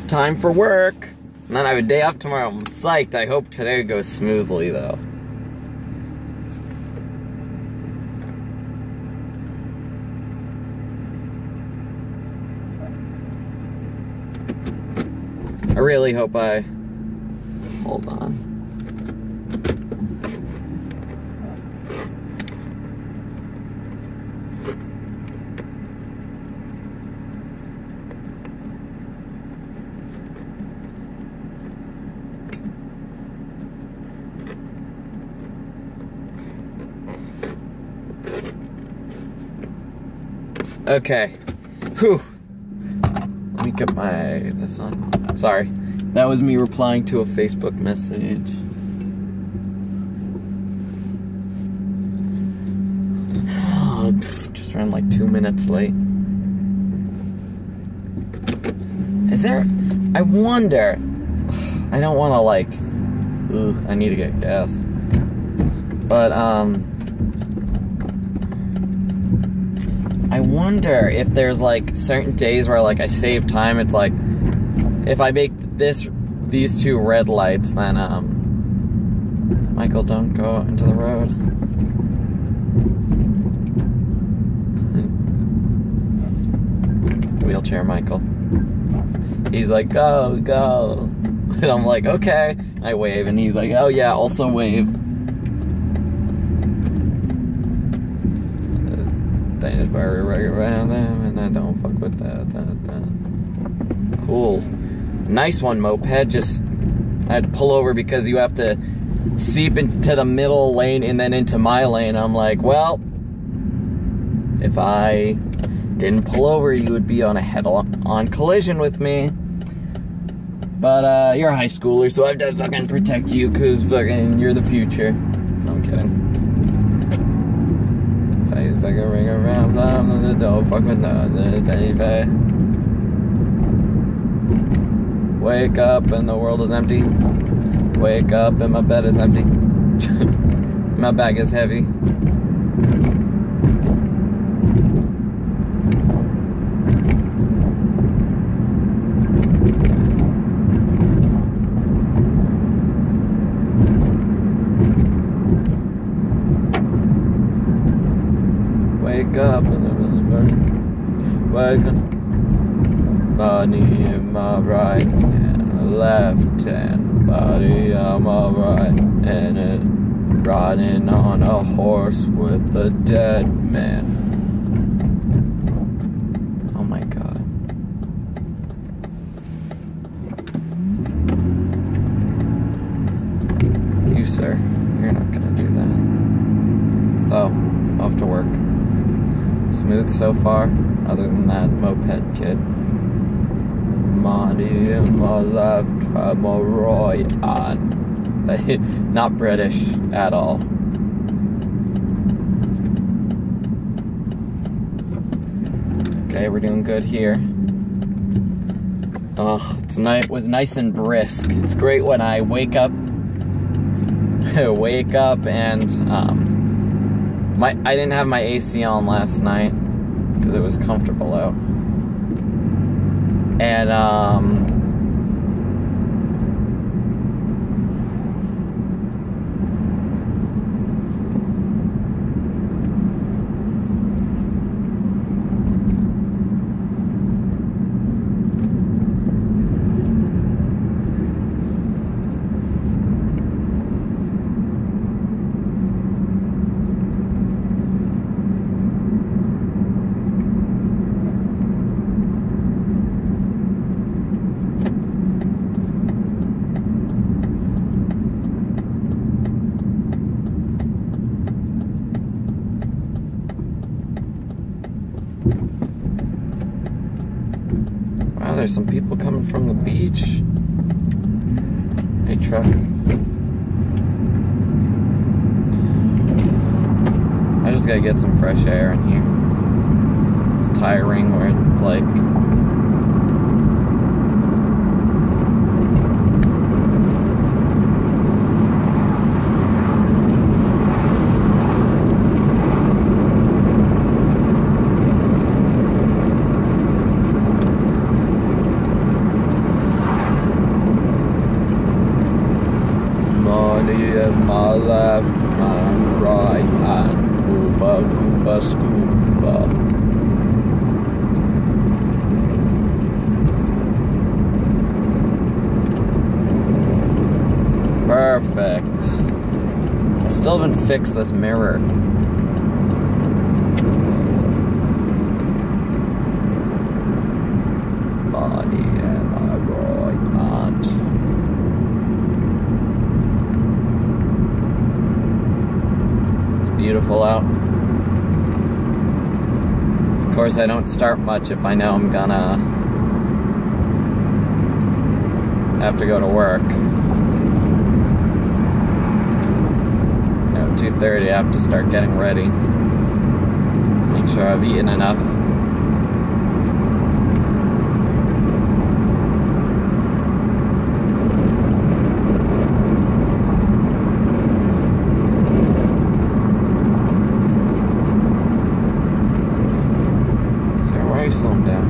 time for work. And then I have a day off tomorrow. I'm psyched. I hope today goes smoothly, though. I really hope I... Hold on. Okay. Whew. Let me get this on. Sorry. That was me replying to a Facebook message. Oh, just ran like 2 minutes late. Is there... I wonder... I don't want to like... Ugh, I need to get gas. But, I wonder if there's like certain days where like I save time. It's like if I make these two red lights, then Michael, don't go into the road. Wheelchair Michael. He's like, go, go. And I'm like, okay. I wave and he's like, oh yeah, also wave. They just right around them and I don't fuck with that. Cool. Nice one, moped. Just, I had to pull over because you have to seep into the middle lane and then into my lane. I'm like, well, if I didn't pull over, you would be on a head-on collision with me. But, you're a high schooler, so I have to fucking protect you because fucking you're the future. No, I'm kidding. Face like a ring around them, don't fuck with others, anyway. Wake up and the world is empty. Wake up and my bed is empty. My bag is heavy. Wake up and I'm burning. Wake up. Body in my right and left hand. Body on my right and it riding on a horse with a dead man. Oh my god. You, sir, you're not gonna do that. So, off to work. Smooth so far, other than that moped kid. Money in my left, hemorrhoid on. Not British at all. Okay, we're doing good here. Oh, it was nice and brisk. It's great when I wake up and I didn't have my AC on last night because it was comfortable out. And wow, there's some people coming from the beach. Hey, truck. I just gotta get some fresh air in here. It's tiring where it's like... my left, my right, and Ooba Gooba Scooba. Perfect. I still haven't fixed this mirror. Money, am I right, aunt? It's beautiful out. Of course, I don't start much if I know I'm gonna have to go to work. 2:30, I have to start getting ready. Make sure I've eaten enough. So why are you slowing down?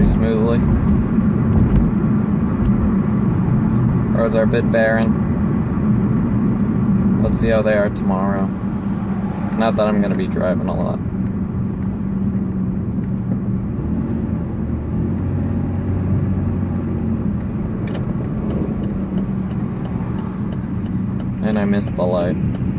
smoothly. Roads are a bit barren. Let's see how they are tomorrow. Not that I'm going to be driving a lot. And I missed the light.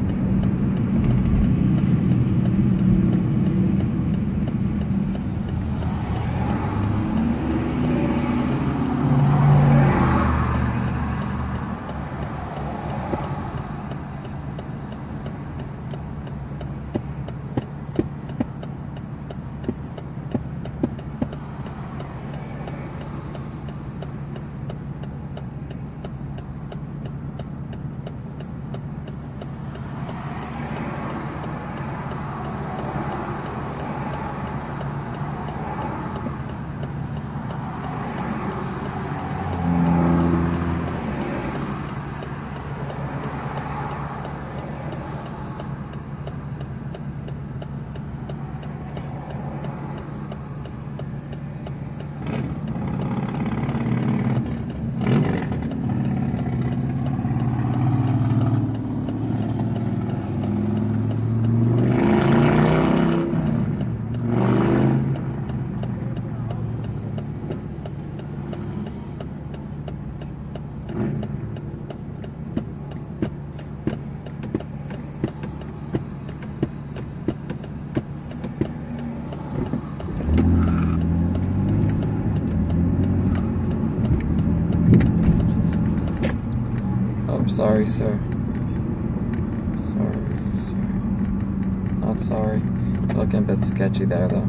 Sorry, sir. Sorry, sir. Not sorry. You're looking a bit sketchy there, though.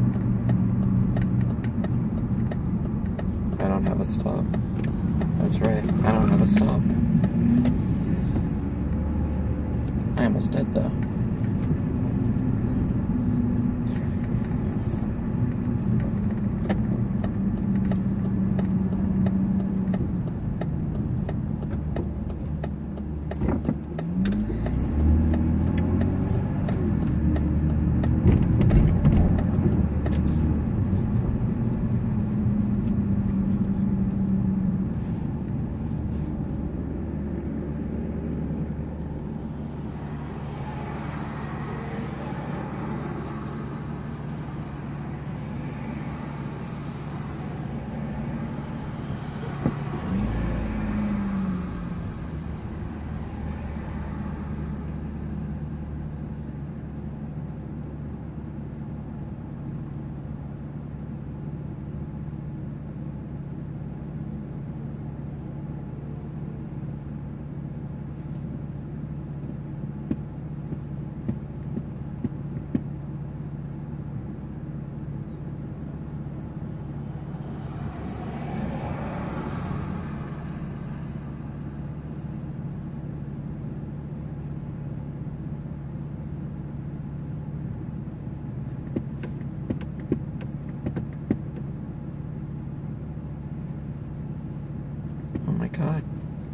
I don't have a stop. That's right. I don't have a stop. I almost did, though. God.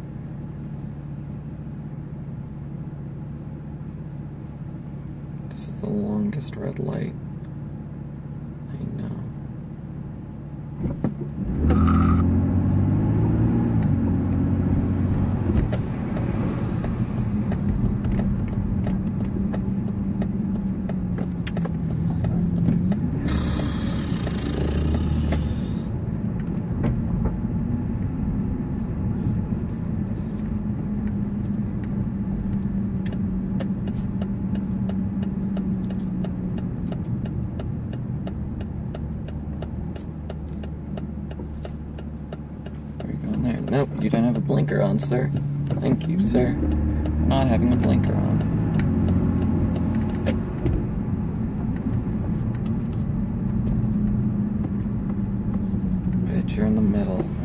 This is the longest red light. I know. There. Nope, you don't have a blinker on, sir. Thank you, sir, for not having a blinker on. Bitch, you're in the middle.